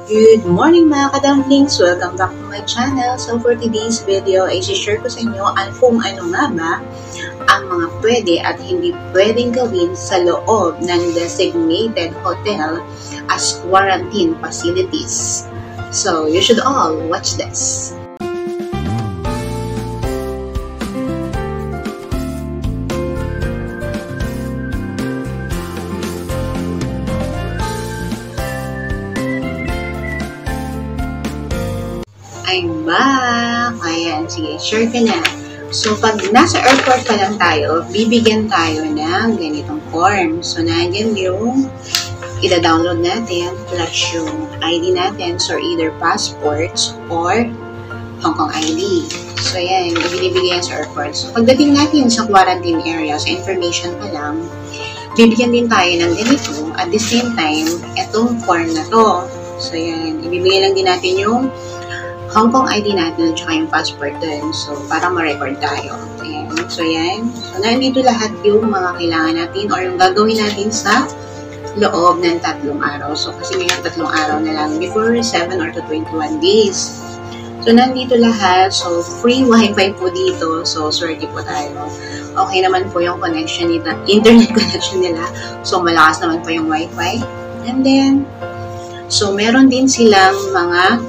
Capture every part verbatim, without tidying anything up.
Good morning mga kadumplings! Welcome back to my channel. So for today's video ay share ko sa inyo ang kung ano nga ba ang mga pwede at hindi pwedeng gawin sa loob ng designated hotel as quarantine facilities. So you should all watch this. I'm back! Ayan, sige, share ka na. So, pag nasa airport pa lang tayo, bibigyan tayo ng ganitong form. So, nandiyan yung ida-download natin plus yung I D natin, so either passports or Hong Kong I D. So, yan, ibinibigay yan sa airport. So, pagdating natin sa quarantine area, sa information pa lang, bibigyan din tayo ng ganito. At the same time, etong form na to. So, yan, ibibigay lang din natin yung Hong Kong I D natin at saka yung passport dun. So, para ma-record tayo. Ayan. So, yan. So, nandito lahat yung mga kailangan natin or yung gagawin natin sa loob ng tatlong araw. So, kasi ngayon tatlong araw na lang. Before seven or to twenty-one days. So, nandito lahat. So, free wifi po dito. So, swerte po tayo. Okay naman po yung connection nila. Internet connection nila. So, malakas naman po yung wifi. And then, so, meron din silang mga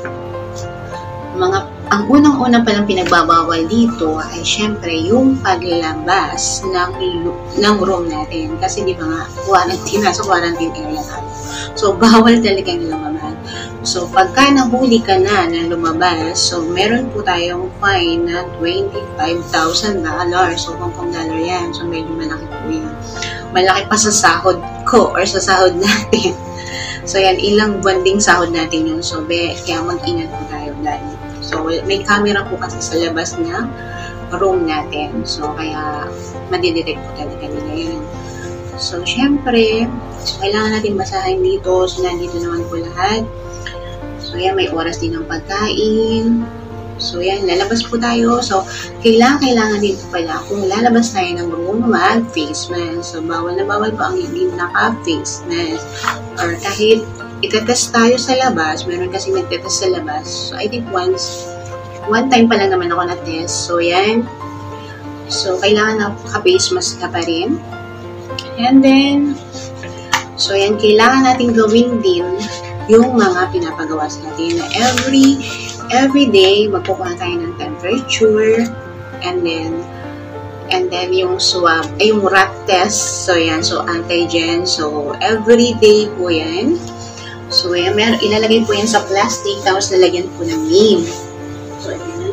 mga, ang unang-una palang pinagbabawal dito ay syempre yung paglabas ng, ng room natin. Kasi di ba nga, quarantine, nasa quarantine area tayo. So, bawal talagang lumabas. So, pagka nahuli ka na na lumabas, so, meron po tayong fine na twenty-five thousand dollars. So, Hong Kong dollar yan. So, medyo malaki po yan. Malaki pa sa sahod ko or sa sahod natin. So, yan, ilang buwan ding sahod natin yun. So, be, kaya mag-ingat po tayo dahil. So, may camera po kasi sa labas na room natin. So, kaya madidetect po talaga nila yun. So, syempre, so, kailangan natin basahin dito. So, nandito naman po lahat. So, yan, may oras din ng pagkain. So, yan, lalabas po tayo. So, kailangan, kailangan din po pala kung lalabas tayo ng room, mag-face mask. So, bawal na bawal po ang hindi naka-face mask. Or kahit itetest tayo sa labas, meron kasi nagtetest sa labas. So, I think once, one time pa lang naman ako na-test. So, yan. So, kailangan naka-face mask ka pa rin. And then, so, yan, kailangan natin gawin din yung mga pinapagawa sa atin na every, every day, magkukuha tayo ng temperature, and then, and then yung swab, ay yung rat test. So, yan, so, antigen. So, every day po yan. So, yan, mer ilalagay po yan sa plastic, tapos lalagyan po ng name. So, yan.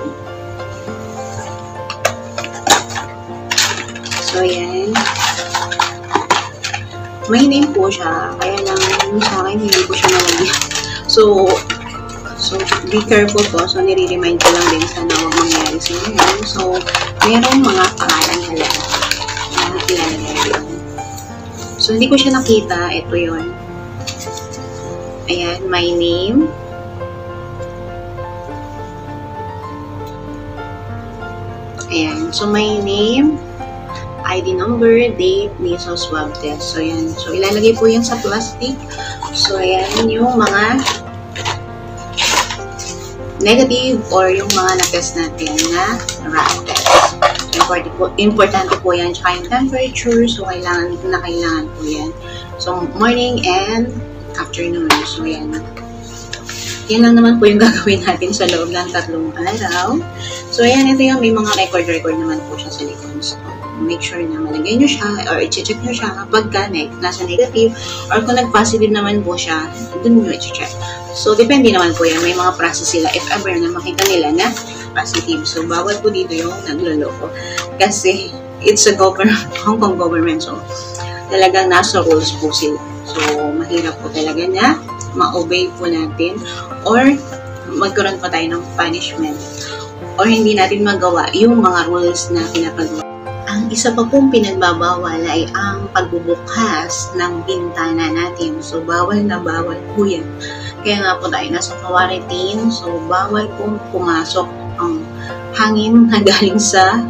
So, yan. May name po siya, kaya lang yung sa akin, hindi po siya nalagyan. So, so, be careful po. So, nire-remind ko lang din sana huwag mangyari sa inyo. So, mayroong mga pangalan talaga na ilalagay yun. So, hindi ko siya nakita. Ito yun. Ayan, my name. Ayan, so my name, I D number, date, nasal swab test. So, ayan. So, ilalagay po yan sa plastic. So, ayan yung mga negative or yung mga na-test natin na rat test. Importante po, importante po yan. Tsaka yung temperature. So, kailangan na kailangan po yan. So, morning and afternoon. So, yan. Yan lang naman po yung gagawin natin sa loob ng tatlong araw. So, ayan. Ito yung may mga record-record naman po siya sa likod. So, make sure na malagay nyo siya or i-check nyo siya kapag ka nasa negative or kung nag-positive naman po siya, dun nyo i-check. So, depende naman po yan. May mga process sila if ever na makita nila na positive. So, bawal po dito yung nagloloko. Kasi, it's a government, Hong Kong government. So, talagang nasa rules po sila. So, mahirap po talaga na ma-obey po natin or magkaroon pa tayo ng punishment or hindi natin magawa yung mga rules na pinapagawa. Ang isa pa pong pinagbabawal ay ang pagbubukas ng bintana natin. So, bawal na bawal po yan. Kaya nga po tayo nasa quarantine. So, bawal po pumasok ang hangin na galing sa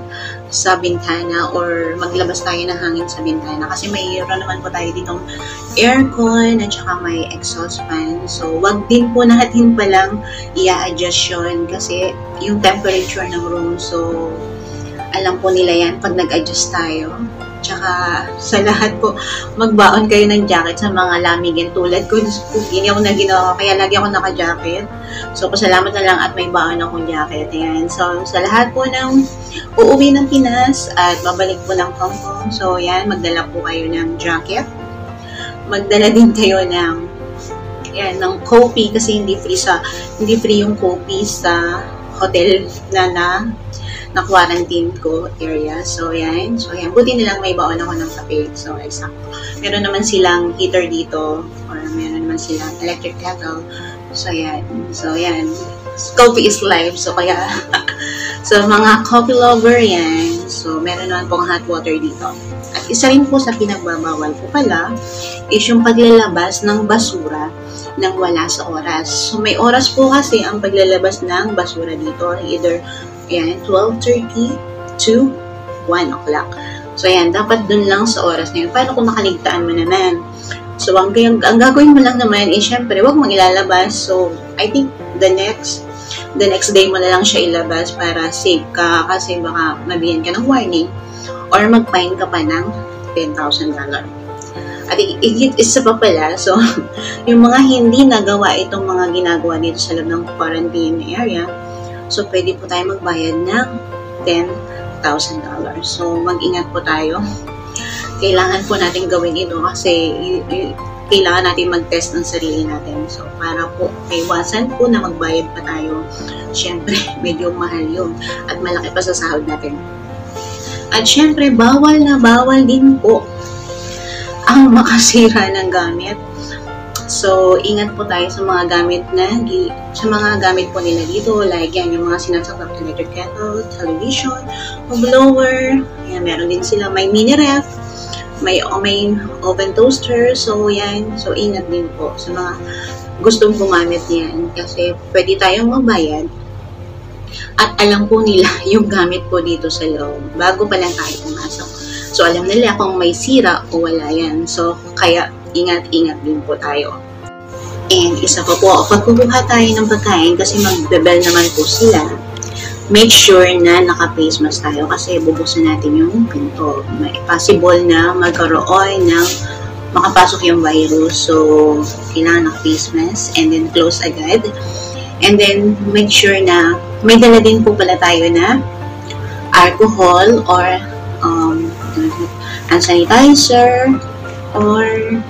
sa bintana or maglabas tayo ng hangin sa bintana kasi mayroon naman po tayo ditong aircon at saka may exhaust fan. So, wag din po natin palang i-adjust yun kasi yung temperature ng room. So, alam po nila yan pag nag-adjust tayo. Tsaka sa lahat po, magbaon kayo ng jacket sa mga lamigin. Tulad ko, hindi ako na ginawa, kaya lagi ako naka-jacket. So, pasalamat na lang at may baon akong jacket. Ayan. So, sa lahat po ng uuwi ng Pinas at babalik po ng Hong Kong. So, yan, magdala po kayo ng jacket. Magdala din kayo ng, yan, ng coffee kasi hindi free sa, hindi free yung coffee sa hotel na na na quarantine ko area. So, yan. So, yan. Buti nilang may baon ako ng kape. So, exact. Meron naman silang heater dito or meron naman silang electric kettle. So, yan. So, yan. Coffee is life. So, kaya so, mga coffee lover, yan. So, meron naman pong hot water dito. At isa rin po sa pinagbabawal ko pala is yung paglalabas ng basura nang wala sa oras. So, may oras po kasi ang paglalabas ng basura dito. Either ayan, twelve thirty to one o'clock. So, ayan, dapat dun lang sa oras na yun. Paano kung nakaligtaan mo naman? So, ang, ang, ang gagawin mo lang naman is, syempre, huwag mong ilalabas. So, I think the next the next day mo na lang siya ilabas para safe ka kasi baka mabigyan ka ng warning or mag-fine ka pa ng ten thousand dollars. At isa pa pala, so, yung mga hindi nagawa itong mga ginagawa dito sa loob ng quarantine area, so, pwede po tayo magbayad ng ten thousand dollars. So, mag-ingat po tayo. Kailangan po natin gawin ito kasi kailangan natin mag-test ng sarili natin. So, para po iwasan po na magbayad pa tayo. Siyempre, medyo mahal yun. At malaki pa sa sahod natin. At siyempre, bawal na bawal din po ang makasira ng gamit. So, ingat po tayo sa mga gamit na, sa mga gamit po nila dito, like yan, yung mga sinasakap na electric kettle, television, blower, yan, meron din sila, may mini ref, may, may oven toaster, so yan, so ingat din po sa mga gustong gumamit yan, kasi pwede tayong magbayad, at alam po nila yung gamit po dito sa loob, bago pa lang tayo pumasok. So, alam nila kung may sira o wala yan. So, kaya ingat-ingat din po tayo. And isa pa po, pag kukuha tayo ng pagkain, kasi mag-bebel naman po sila, make sure na naka-face mask tayo kasi bubuksan natin yung pinto. May possible na magkaroon ng makapasok yung virus. So, kailangan naka-face mask and then close agad. And then, make sure na may dala din po pala tayo na alcohol or um, hand sanitizer or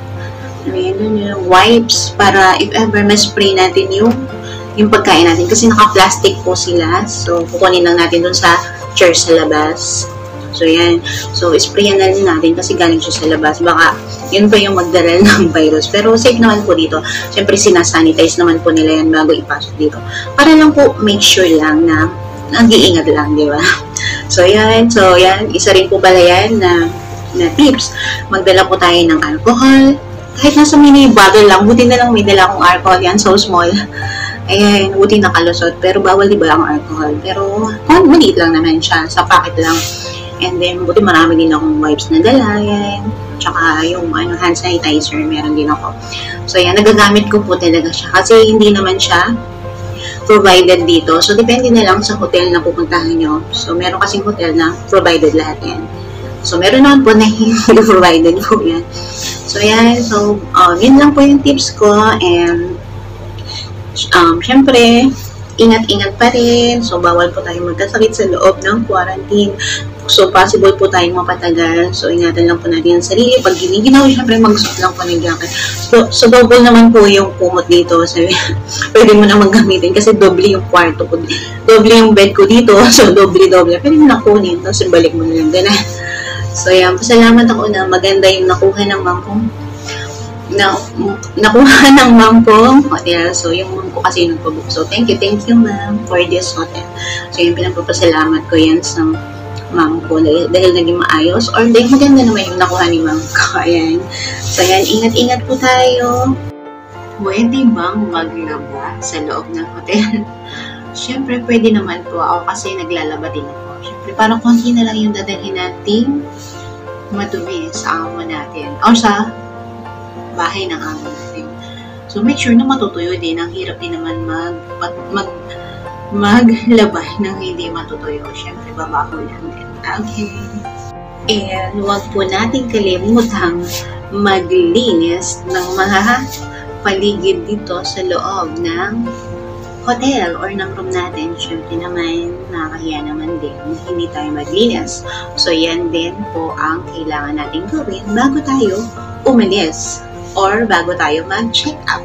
wipes para if ever ma-spray natin yung yung pagkain natin kasi naka-plastic po sila. So, kukunin lang natin dun sa chair sa labas. So, yan. So, sprayan na rin natin kasi galing siya sa labas. Baka, yun pa yung magdala ng virus. Pero, safe naman po dito. Siyempre, sinasanitize naman po nila yan bago ipasok dito. Para lang po, make sure lang na nag-iingat lang, di ba? So, yan. So, yan. Isa rin po pala yan na, na tips. Magdala po tayo ng alcohol. Kahit nasa mini bottle lang, buti na lang may dala akong alcohol. Yan, so small. Ayan, buti nakalusot. Pero bawal di ba ang alcohol? Pero, oh, maliit lang naman siya. Sa packet lang. And then, buti marami din akong wipes na dala. Yan. Tsaka yung ano, hand sanitizer, meron din ako. So, yan, nagagamit ko po talaga siya. Kasi hindi naman siya provided dito. So, depende na lang sa hotel na pupuntahan nyo. So, meron kasing hotel na provided lahat yan. So, meron naman po na hindi provided po yan. So, yan. So, um, yun lang po yung tips ko. And, um, syempre, ingat-ingat pa rin. So, bawal po tayong magkasakit sa loob ng quarantine. So, possible po tayong mapatagal. So, ingatan lang po natin ang sarili. Pag giniginaw, syempre, mag-suot lang po ng jacket. So, so, double naman po yung kumot dito. So, pwede mo naman gamitin kasi doble yung kwarto ko. Doble yung bed ko dito. So, doble-doble. Pwede mo na kunin. Tapos, balik mo na lang. Ganun. So, yan. Pasalamat ako na maganda yung nakuha ng mom kong na, nakuha ng mom kong hotel. So, yung mom ko kasi nagpabook. So, thank you, thank you, ma'am, for this hotel. So, yung pinagpapasalamat ko yan sa mom ko dahil, dahil naging maayos or dahil maganda naman yung nakuha ni mom ko. Ayan. So, yan. Ingat-ingat po tayo. Pwede bang maglaba sa loob ng hotel? Siyempre, pwede naman po ako kasi naglalaba din ako. Siyempre, parang konti na lang yung dadalhin nating madumi sa amo natin o sa bahay ng amo natin. So, make sure na matutuyo din. Ang hirap din naman mag, mag, mag maglaba ng hindi matutuyo. Siyempre, babaho lang din. Okay. And huwag po natin kalimutang maglinis ng mga paligid dito sa loob ng hotel or ng room natin. Siyempre naman, nakakahiya naman din hindi tayo maglinis. So, yan din po ang kailangan natin gawin bago tayo umalis or bago tayo mag-check out.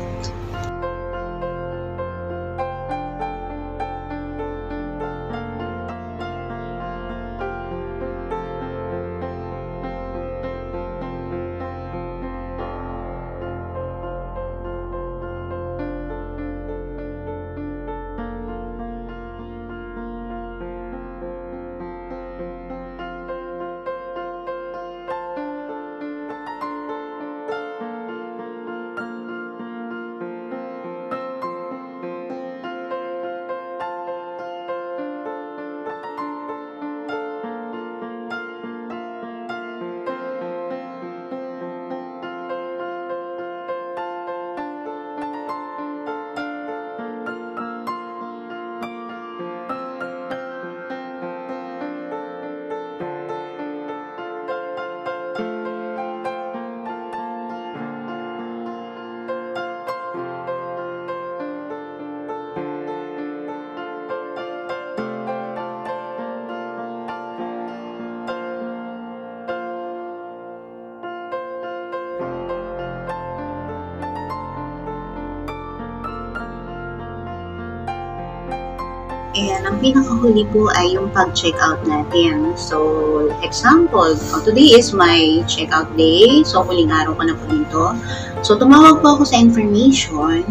And ang pinakahuli po ay yung pag-check out natin. So, example, oh, today is my check-out day. So, huling araw ko na po dito. So, tumawag po ako sa information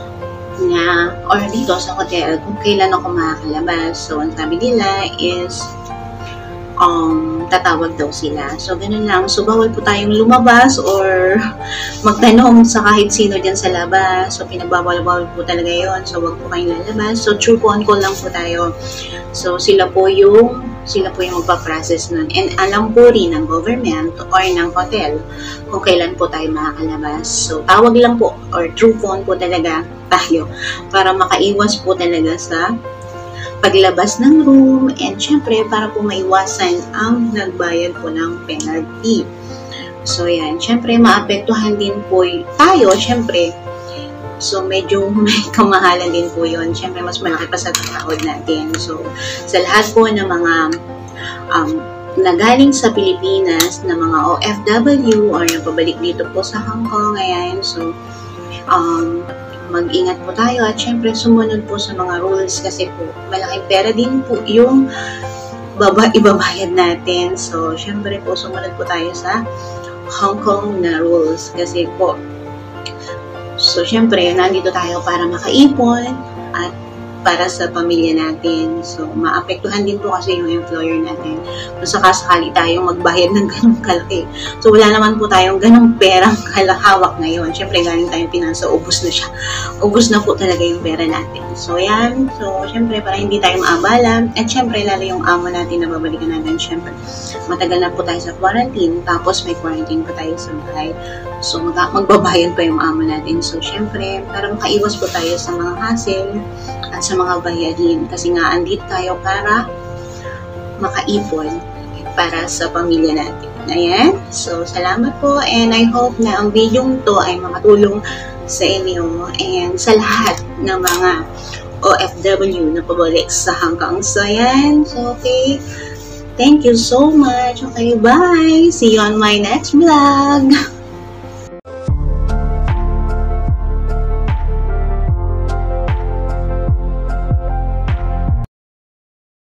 na, or dito sa hotel, kung kailan ako makakalabas. So, ang sabi nila is, um, tatawag daw sila. So, ganun lang. So, bawal po tayong lumabas or magtanong sa kahit sino dyan sa labas. So, pinagbawal-bawal po talaga yon. So, wag po kayong lalabas. So, true po on call lang po tayo. So, sila po yung sila po yung magpa-process nun. And alam po rin ng government or ng hotel kung kailan po tayo makakalabas. So, tawag lang po or true phone po talaga tayo para makaiwas po talaga sa paglabas ng room, and syempre para po maiwasan ang nagbayad po ng penalty. So yan, syempre maapektuhan din po tayo, syempre. So medyo may kamahalan din po yun. Syempre mas malaki pa sa sahod natin. So sa lahat po ng mga um, nagaling sa Pilipinas na mga O F W or napabalik dito po sa Hong Kong, ayan. So um, mag-ingat po tayo at syempre sumunod po sa mga rules kasi po malaking pera din po yung baba, ibabayad natin. So, syempre po sumunod po tayo sa Hong Kong na rules kasi po so, syempre nandito tayo para makaipon at para sa pamilya natin. So, maapektuhan din po kasi yung employer natin. Kung sakasakali tayong magbayad ng ganong kalaki. So, wala naman po tayong ganong perang kalahawak ngayon. Siyempre, galing tayong pinansa, ubos na siya. Ubos na po talaga yung pera natin. So, yan. So, siyempre, para hindi tayo maabala. At siyempre, lalo yung amo natin na babalikan natin. Siyempre, matagal na po tayo sa quarantine. Tapos, may quarantine pa tayo sa bahay. So, mag magbabayan pa yung amo natin. So, siyempre, para makaiwas po tayo sa mga hassle at sa mga bayarin. Kasi nga, andito tayo para makaipon para sa pamilya natin. Ayan. So, salamat po. And I hope na ang video to ay makatulong sa inyo and sa lahat ng mga O F W na pabalik sa Hong Kong. So, ayan. So, okay. Thank you so much. Okay, bye. See you on my next vlog.